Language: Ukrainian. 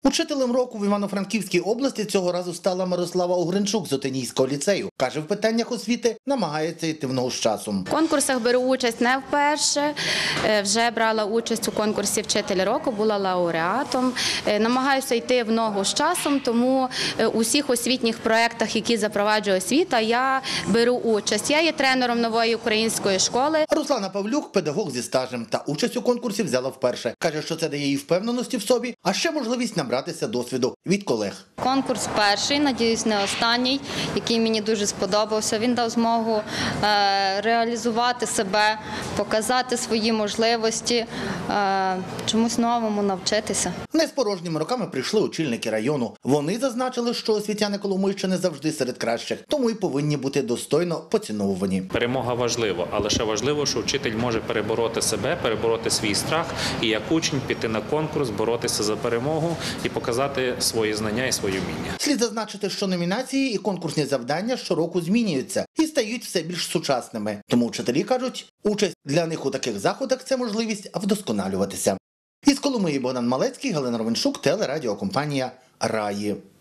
Учителем року в Івано-Франківській області цього разу стала Мирослава Угринчук з Отинійського ліцею. Каже, в питаннях освіти намагається йти в ногу з часом. В конкурсах беру участь не вперше. Вже брала участь у конкурсі «Вчитель року», була лауреатом. Намагаюся йти в ногу з часом, тому у всіх освітніх проєктах, які запроваджує освіта, я беру участь. Я є тренером нової української школи. Руслана Павлюк – педагог зі стажем та участь у конкурсі взяла вперше. Каже, що це дає їй впевненості в собі, а ще можливість набратися досвіду від колег. Конкурс перший, надіюсь, не останній, який мені дуже сподобався. Він дав змогу реалізувати себе, показати свої можливості, чомусь новому навчитися. Не з порожніми руками прийшли очільники району. Вони зазначили, що освітяни Коломийщини завжди серед кращих, тому і повинні бути достойно поціновувані. Перемога важлива, але ще важливо, що вчитель може перебороти себе, перебороти свій страх і як учень піти на конкурс, боротися за перемогу і показати свої знання і свої вміння. Слід зазначити, що номінації і конкурсні завдання щороку змінюються і стають все більш сучасними. Тому вчителі кажуть, участь для них у таких заходах – це можливість вдосконалюватися. Із Коломиї Богдан Малецький, Галина Ровеншук, телерадіокомпанія «Раї».